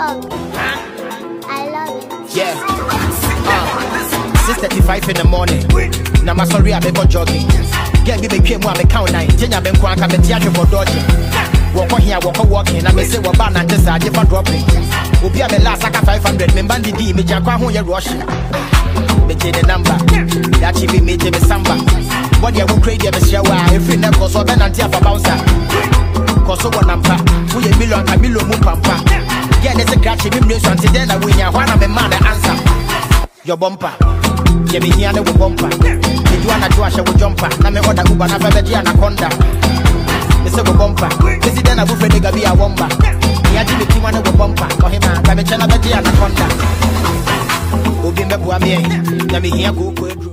I love it. Yeah. 6:35 in the morning. Now my sorry I be go jogging. Get me came one me count 9. Jenya ben kwa ka me tiaje for dodging. Walk here, walking. I me say what ban and just I for dropping. Obi a me last aka 500. Me bandi di me jakwa ho ye rush. Me take the number. That she be me me samba. What you won't crazy me share wa. If you never so ben and tia for bouncer. Cause one number. We a million mu pampa. Yeah, there's a catch him in until then I win ya one of the man answer. Your bumper. Yeah, me here the bumper. If you wanna do a show jumper, na me order Uber na baby anaconda. Me say go bumper. This is then I will friend be a womba. Me a Jimmy Kimana go bumper. For him a baby chana baby anaconda. Obi me bua me. Na me here go.